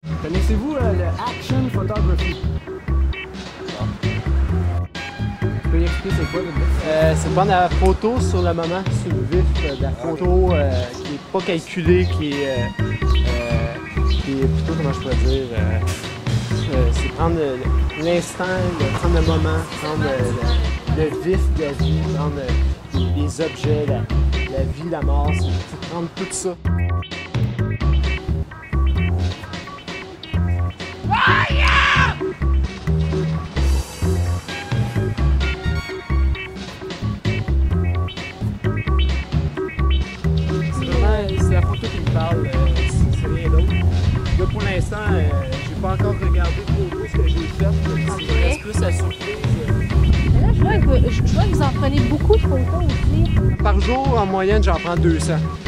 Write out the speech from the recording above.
Connaissez-vous le action photography? Tu peux y expliquer c'est quoi le but? C'est prendre la photo sur le moment, sur le vif, de la photo qui n'est pas calculée, qui est plutôt, comment je pourrais dire, c'est prendre l'instant, prendre le moment, prendre le vif de la vie, prendre les objets, la vie, la mort, c'est prendre tout ça. C'est la photo qui me parle, c'est rien d'autre. Là, pour l'instant, j'ai pas encore regardé trop ce que j'ai fait. Il reste plus la surprise. Là, je vois que vous en prenez beaucoup de photos aussi. Par jour, en moyenne, j'en prends 200.